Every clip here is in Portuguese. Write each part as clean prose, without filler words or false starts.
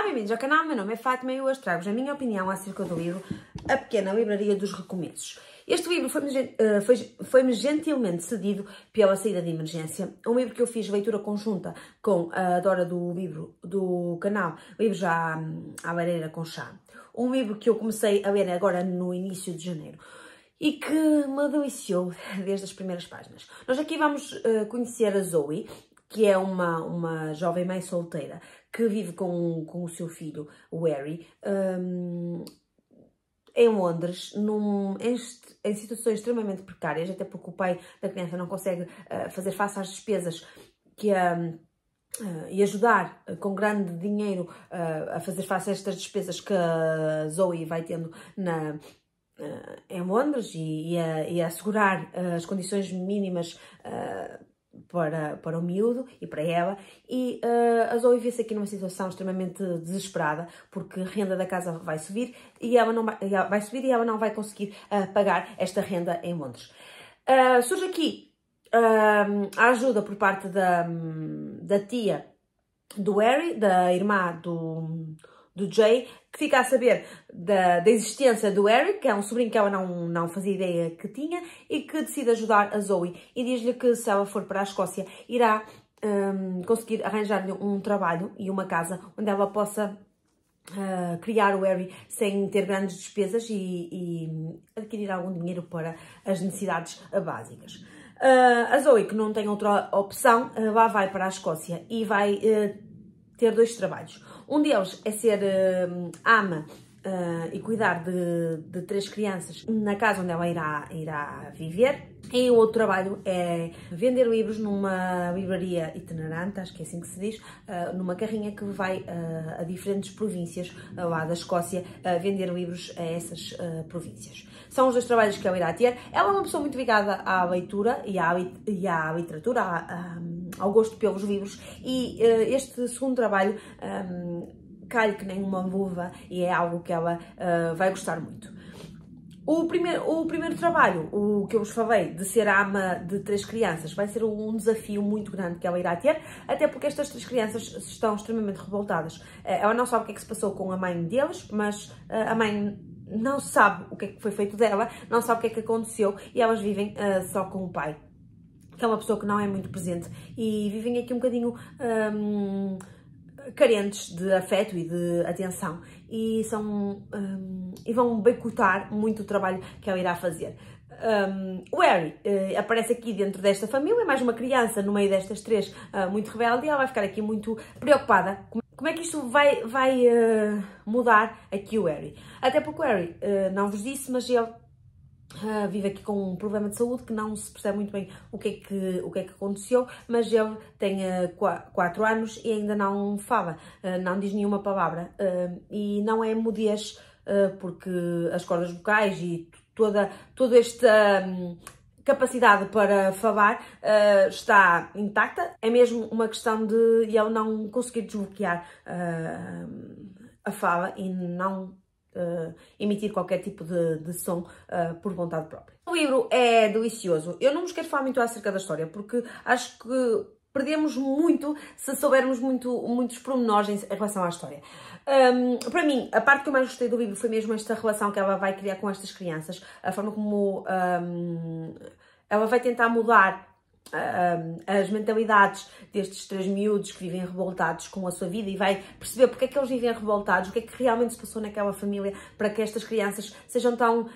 bem-vindos ao canal, meu nome é Fátima e hoje trago-vos a minha opinião acerca do livro A Pequena Livraria dos Recomeços. Este livro foi-me gentilmente cedido pela saída de emergência, um livro que eu fiz leitura conjunta com a Dora do livro do canal Livros à Lareira com Chá. Um livro que eu comecei a ler agora no início de janeiro e que me deliciou desde as primeiras páginas. Nós aqui vamos conhecer a Zoe, que é uma jovem mãe solteira que vive com o seu filho, o Harry, em Londres, em situações extremamente precárias, até porque o pai da criança não consegue fazer face às despesas e ajudar com grande dinheiro a fazer face a estas despesas que a Zoe vai tendo em Londres e a assegurar as condições mínimas para o miúdo e para ela, e a Zoe vê-se aqui numa situação extremamente desesperada, porque a renda da casa vai subir e ela não vai conseguir pagar esta renda em Londres. Surge aqui a ajuda por parte da tia do Harry, da irmã do Jay, que fica a saber da existência do Harry, que é um sobrinho que ela não fazia ideia que tinha, e que decide ajudar a Zoe e diz-lhe que se ela for para a Escócia irá conseguir arranjar-lhe um trabalho e uma casa onde ela possa criar o Harry sem ter grandes despesas e adquirir algum dinheiro para as necessidades básicas. A Zoe, que não tem outra opção, lá vai para a Escócia e vai ter dois trabalhos. Um deles é ser ama e cuidar de 3 crianças na casa onde ela irá viver. E o outro trabalho é vender livros numa livraria itinerante, acho que é assim que se diz, numa carrinha que vai a diferentes províncias lá da Escócia vender livros a essas províncias. São os 2 trabalhos que ela irá ter. Ela é uma pessoa muito ligada à leitura e à literatura, ao gosto pelos livros, e este segundo trabalho cai que nem uma luva e é algo que ela vai gostar muito. O primeiro trabalho, o que eu vos falei, de ser a ama de 3 crianças, vai ser um desafio muito grande que ela irá ter, até porque estas 3 crianças estão extremamente revoltadas. Ela não sabe o que é que se passou com a mãe deles, mas a mãe não sabe o que é que foi feito dela, não sabe o que é que aconteceu, e elas vivem só com o pai, que é uma pessoa que não é muito presente, e vivem aqui um bocadinho carentes de afeto e de atenção, e vão boicotar muito o trabalho que ela irá fazer. O Harry aparece aqui dentro desta família, é mais uma criança no meio destas 3 muito rebelde, e ela vai ficar aqui muito preocupada. Como é que isto vai mudar aqui o Harry? Até porque o Harry, não vos disse, mas ele vive aqui com um problema de saúde que não se percebe muito bem o que é que aconteceu, mas ele tem 4 anos e ainda não fala, não diz nenhuma palavra, e não é mudez, porque as cordas vocais e toda esta capacidade para falar está intacta. É mesmo uma questão de ele não conseguir desbloquear a fala e não emitir qualquer tipo de som por vontade própria. O livro é delicioso. Eu não vos quero falar muito acerca da história, porque acho que perdemos muito se soubermos muitos pormenores em relação à história. Para mim, a parte que eu mais gostei do livro foi mesmo esta relação que ela vai criar com estas crianças, a forma como ela vai tentar mudar as mentalidades destes 3 miúdos que vivem revoltados com a sua vida, e vai perceber porque é que eles vivem revoltados, o que é que realmente se passou naquela família para que estas crianças sejam tão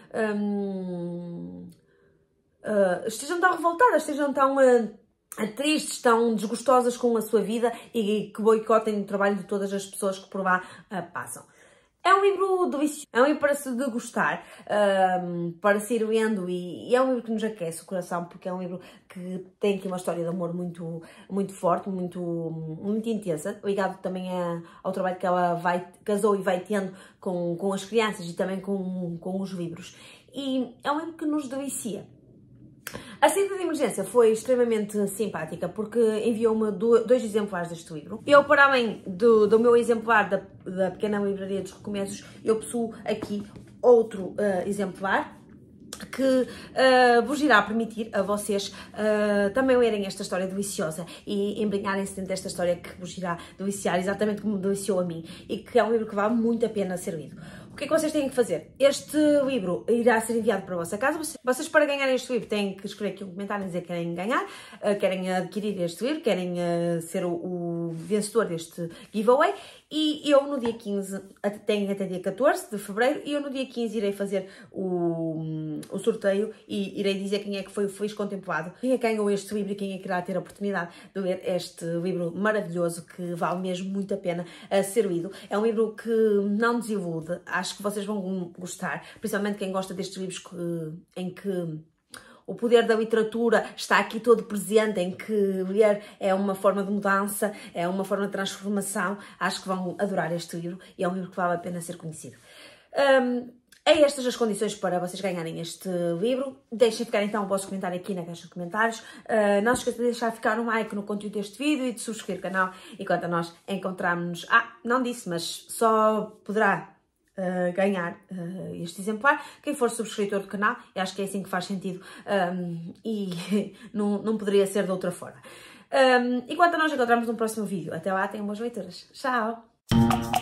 estejam tão revoltadas, estejam tão tristes, tão desgostosas com a sua vida e que boicotem o trabalho de todas as pessoas que por lá passam. É um livro delicioso, é um livro para se degustar, para se ir lendo, e é um livro que nos aquece o coração, porque é um livro que tem aqui uma história de amor muito forte, muito intensa, ligado também ao trabalho que a Zoe vai tendo com as crianças e também com os livros. E é um livro que nos delicia. A saída de emergência foi extremamente simpática, porque enviou-me 2 exemplares deste livro. Eu, para além do meu exemplar da Pequena Livraria dos Recomeços, eu possuo aqui outro exemplar, que vos irá permitir a vocês também lerem esta história deliciosa e embrenharem-se dentro desta história que vos irá deliciar, exatamente como deliciou a mim, e que é um livro que vale muito a pena ser lido. O que é que vocês têm que fazer? Este livro irá ser enviado para a vossa casa. Vocês, para ganharem este livro, têm que escrever aqui um comentário e dizer que querem ganhar, querem adquirir este livro, querem ser o vencedor deste giveaway. E eu no dia 15, tenho até dia 14 de fevereiro, e eu no dia 15 irei fazer o sorteio e irei dizer quem é que foi o feliz contemplado, quem é que ganhou este livro e quem é que irá ter a oportunidade de ler este livro maravilhoso que vale mesmo muito a pena ser lido. É um livro que não desilude, acho que vocês vão gostar, principalmente quem gosta destes livros em que o poder da literatura está aqui todo presente, em que ler é uma forma de mudança, é uma forma de transformação. Acho que vão adorar este livro e é um livro que vale a pena ser conhecido. É estas as condições para vocês ganharem este livro. Deixem ficar então o vosso comentário aqui na caixa de comentários. Não se esqueçam de deixar ficar um like no conteúdo deste vídeo e de subscrever o canal. Enquanto nós encontrarmos-nos... não disse, mas só poderá ganhar este exemplar quem for subscritor do canal. Eu acho que é assim que faz sentido e não poderia ser de outra forma. Enquanto nós encontramos num próximo vídeo. Até lá, tenham boas leituras. Tchau!